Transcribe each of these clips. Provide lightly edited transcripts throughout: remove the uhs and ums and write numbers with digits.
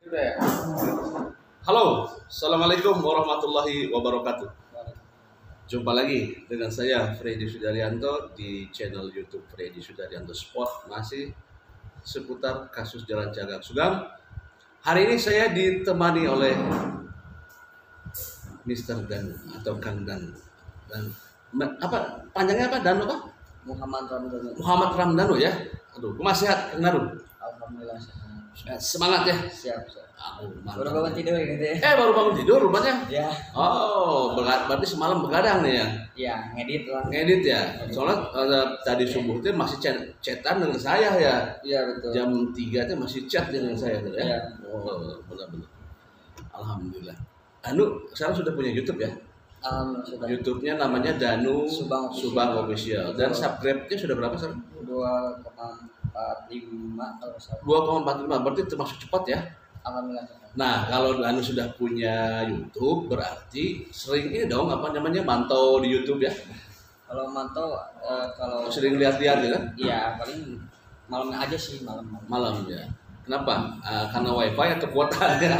Halo, assalamualaikum warahmatullahi wabarakatuh. Jumpa lagi dengan saya Freddy Sudaryanto di channel YouTube Freddy Sudaryanto Sport, masih seputar kasus Jalan Cagak Sugam. Hari ini saya ditemani oleh Mr. Dan atau Kang Dan apa panjangnya apa Dan apa? Muhammad Ramdhanu. Muhammad Ramdhanu ya. Aduh, masih sehat Kang Danu. Alhamdulillah sehat. Semangat ya. Siap. Mantap. Baru bangun tidur gitu ya. Baru bangun tidur rupanya. Ya. Oh, berarti semalam begadang nih ya. Iya, ngedit lah. Ngedit ya. Soalnya tadi subuh itu masih chatan dengan saya ya. Iya, betul. Jam 3 itu masih chat dengan saya tuh ya. Iya. Oh, benar-benar. Alhamdulillah. Anu sekarang sudah punya YouTube ya? Alhamdulillah sudah. YouTube-nya namanya Danu Subang Official. Dan subscribe-nya sudah berapa sekarang? 2,45 kalau salah. 2,45. Berarti termasuk cepat ya. Alhamdulillah sudah. Nah, kalau Anu sudah punya YouTube, berarti sering ini dong apa namanya mantau di YouTube ya? Kalau mantau kalau Sering lihat-lihat ya kan? iya, paling malam aja sih, malam. Malam ya. Kenapa? Karena WiFi atau kuotanya?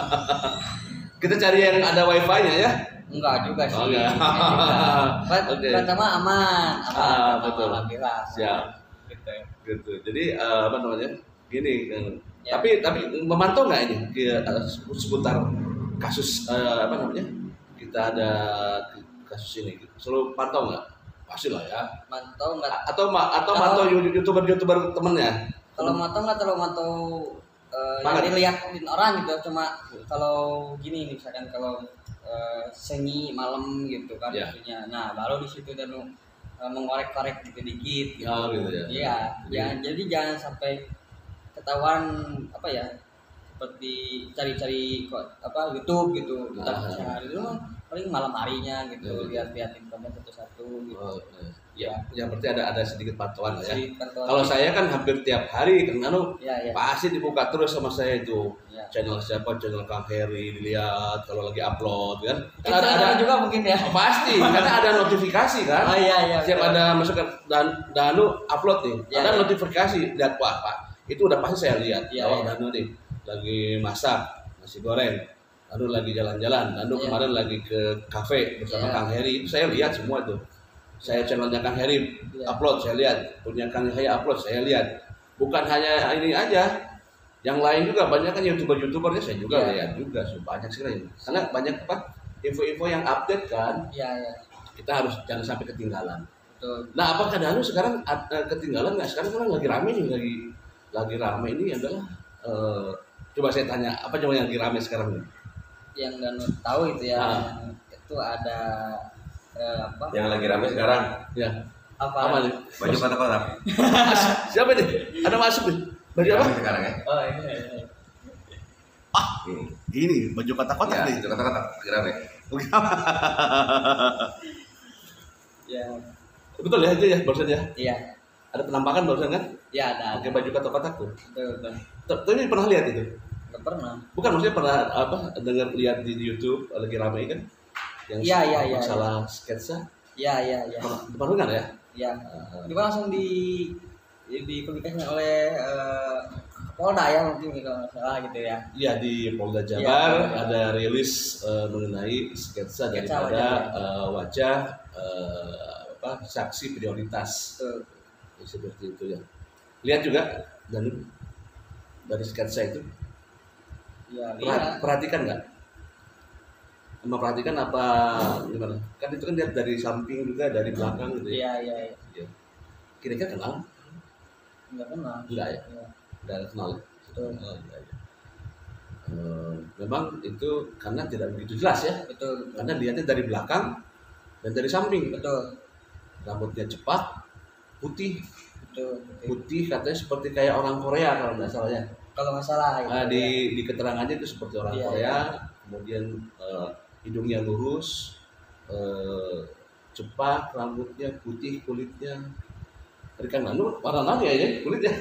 Kita cari yang ada WiFi-nya ya. Enggak juga sih. Oh, enggak. Oke. Pertama aman. Betul. Alhamdulillah. Siap. Gitu. Jadi apa namanya? Gini kan. Ya. Tapi memantau nggak ini seputar kasus apa namanya? Kita ada kasus ini. Selalu pantau nggak? Pasti lah ya. Mantau enggak? Atau mantau youtuber temennya? Kalau mantau nggak terlalu mantau yang dilihatin orang gitu, cuma kalau gini misalkan kalau seni malam gitu kan Ya. maksudnya. Nah, baru di situ dan mengorek-korek gitu dikit gitu. Oh, gitu ya. Iya, jadi jangan sampai ketahuan apa ya, seperti cari-cari YouTube gitu. Nah. Itu paling malam harinya gitu, lihat-lihatin konten satu-satu gitu. Oh, ya, berarti ada sedikit pantauan lah ya. Sedikit pantauan. Kalau saya kan hampir tiap hari kan Iya. pasti dibuka terus sama saya itu. Iya. Channel Kang Heri dilihat kalau lagi upload kan. Kita ada juga mungkin ya. Oh, pasti karena ada notifikasi kan. Oh iya. Setiap betul. ada masukkan Danu upload nih, Iya, ada iya. notifikasi lihat Pak. Itu udah pasti saya lihat. Iya, Oh, iya. Danu nih lagi masak nasi goreng. Danu lagi jalan-jalan. Danu Iya. kemarin lagi ke kafe bersama Iya. Kang Heri. Itu saya lihat semua itu. Saya channelnya Kang Heri Iya. upload, saya lihat. Punya Kang Heri upload, saya lihat. Bukan hanya ini aja, yang lain juga banyak kan youtubernya saya juga Iya. lihat juga, banyak sekali. Karena banyak info-info yang update kan, Iya. kita harus jangan sampai ketinggalan. Betul. Nah, apakah Danu sekarang ketinggalan nggak? Sekarang kan lagi rame nih, lagi rame ini adalah coba saya tanya apa coba yang lagi rame sekarang nih? Yang dan tahu itu ya, Ah. itu ada apa? Yang lagi rame sekarang Ya, Apa? apa nih? baju kotak-kotak. Siapa nih? Ada masuk nih? Baju apa? Rame sekarang ya. Oh ini. Ini baju kotak-kotak Ya, nih. baju kotak-kotak lagi rame. Ya. Betul ya itu ya barusan ya. Iya. Ada penampakan barusan kan? Ya ada. Pakai baju kotak-kotak tuh. Betul. Tapi pernah lihat itu? Nggak pernah. Bukan maksudnya pernah dengar lihat di YouTube lagi ramai kan? Yang Iya. masalah sketsa. Iya. Pernah dengar ya? Ya. Itu langsung dipublikasikan oleh Polda ya mungkin kalau nggak salah gitu ya. Iya di Polda Jabar Iya. ada rilis mengenai sketsa daripada wajah saksi prioritas. Betul. Ya, seperti itu ya. Lihat juga dan dari sketsa itu Ya. Lihat. perhatikan nggak? Memperhatikan apa gimana? Kan itu kan lihat dari samping juga dari belakang gitu ya. Iya. Ya. Kira-kira kenal? Nggak pernah. Enggak ya? Iya. Enggak kenal. Betul. Oh, iya. Memang itu karena tidak begitu jelas ya. Betul. Karena lihatnya dari belakang dan dari samping. Betul. Rambutnya cepat, putih, Betul. katanya seperti kayak orang Korea kalau nggak salah ya. Kalau nggak salah gitu, Di keterangannya itu seperti orang Iya, Korea, kemudian hidungnya lurus, cepat, rambutnya putih, kulitnya. Tadi kan warna nani ya kulitnya.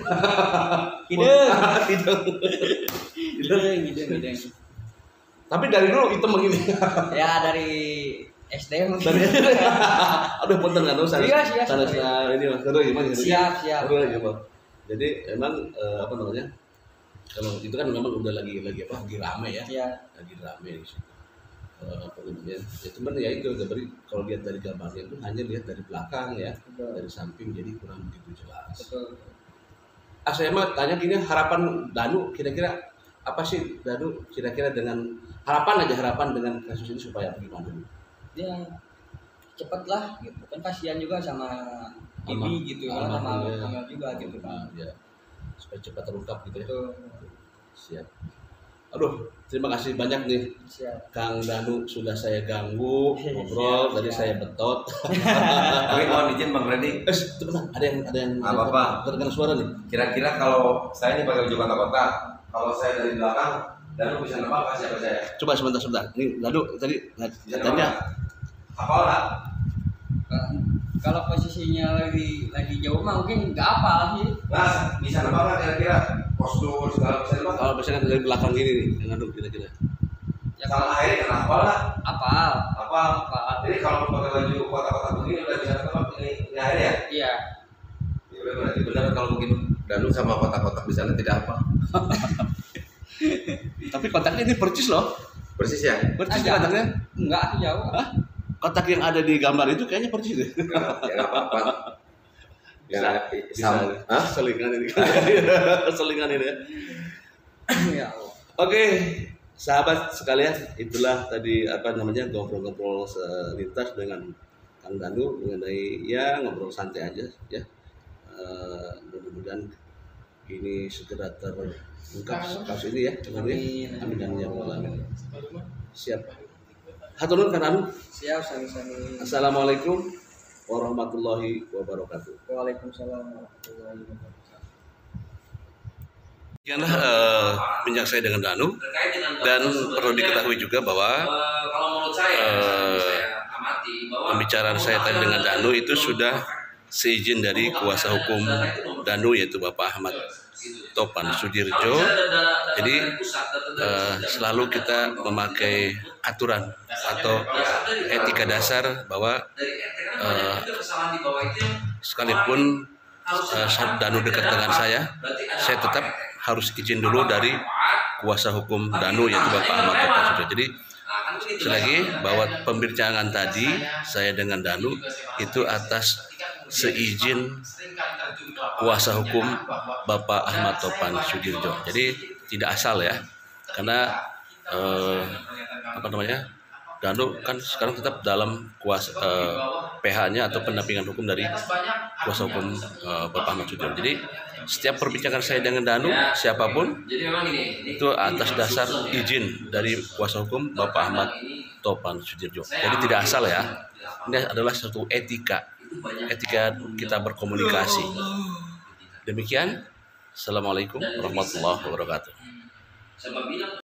Hidung. Tapi dari dulu hitam begini. Ya dari SD mungkin. Aduh punten kan Siap. sana ini Mas. Aduh gimana? Siap. Aduh gimana? Jadi emang apa namanya? kalau itu kan memang udah lagi apa, lagi rame ya, Iya. lagi rame di situ. Apa namanya? Ya cuman ya itu kalau lihat dari gambarnya itu hanya lihat dari belakang ya, Betul. dari samping jadi kurang begitu jelas. Betul. Saya mah tanya gini, harapan Danu kira-kira apa sih Danu kira-kira dengan harapan dengan kasus ini supaya gimana? Ya cepet lah gitu kan, kasihan juga sama Sama Gibi gitu kan, sama ya. Amel juga gitu kan. Ya, supaya cepat terungkap gitu ya. Betul. Siap. Aduh, terima kasih banyak nih Siap. Kang Danu, sudah saya ganggu ngobrol, Siap, tadi siap. saya betot. Tapi mohon izin Bang Freddy, Teman, ada yang Apa-apa. terdengar suara nih. kira-kira kalau saya ini pakai baju kotak-kotak, kalau saya dari belakang, Danu bisa nebak nggak siapa saya? Coba sebentar. Nih, Danu tadi Bisa katanya nebak nggak? Hafal nggak? Kalau posisinya lagi jauh mah mungkin nggak apa sih. Nah, bisa nebak nggak kira-kira? Postur segala bisa nebak? kalau misalnya dari belakang ini nih, yang Danu kira-kira. Ya, Sama akhirnya kan hafal nggak? apa? Hafal. Apa? Jadi kalau pakai baju kotak-kotak begini udah bisa nebak ini akhirnya ya? Iya. Ya udah berarti benar kalau mungkin Danu sama kotak-kotak di sana tidak apa. Tapi kotaknya ini percis loh. Persis ya? Percis Ada. kotaknya. Enggak jauh. Hah? Kotak yang ada di gambar itu kayaknya percis deh. Ya nggak apa-apa. Ya, Bisa. Hah? Selingan ini. Selingan ini ya. Ya Allah. Oke, sahabat sekalian, itulah tadi apa namanya ngobrol-ngobrol selintas dengan Kang Danu mengenai ya ngobrol santai aja ya. Mudah-mudahan ini segera terungkap kasus ini ya. Amin dan ya rabbal alamin. Siap. Hatur nuhun Kang Danu. Siap, sami-sami. Assalamualaikum warahmatullahi wabarakatuh. Waalaikumsalam warahmatullahi wabarakatuh. Demikianlah bincang saya dengan Danu, dan perlu diketahui juga bahwa kalau menurut saya amati bahwa pembicaraan saya tadi dengan Danu itu sudah seizin dari kuasa hukum Danu, yaitu Bapak Ahmad Topan Sudjirjo. Jadi selalu kita memakai aturan atau etika dasar bahwa sekalipun Danu dekat dengan saya tetap harus izin dulu dari kuasa hukum Danu, yaitu Bapak Ahmad Topan Sudjirjo. Jadi sekali lagi bahwa pembincangan tadi saya dengan Danu itu atas seizin kuasa hukum Bapak Ahmad Topan Sudjirjo. Jadi tidak asal ya, karena apa namanya, Danu kan sekarang tetap dalam kuasa PH-nya atau pendampingan hukum dari kuasa hukum Bapak Ahmad Sudjirjo. Jadi setiap perbincangan saya dengan Danu siapapun itu atas dasar izin dari kuasa hukum Bapak Ahmad Topan Sudjirjo. Jadi tidak asal ya. Ini adalah satu etika kita berkomunikasi. Demikian. Assalamualaikum warahmatullahi wabarakatuh.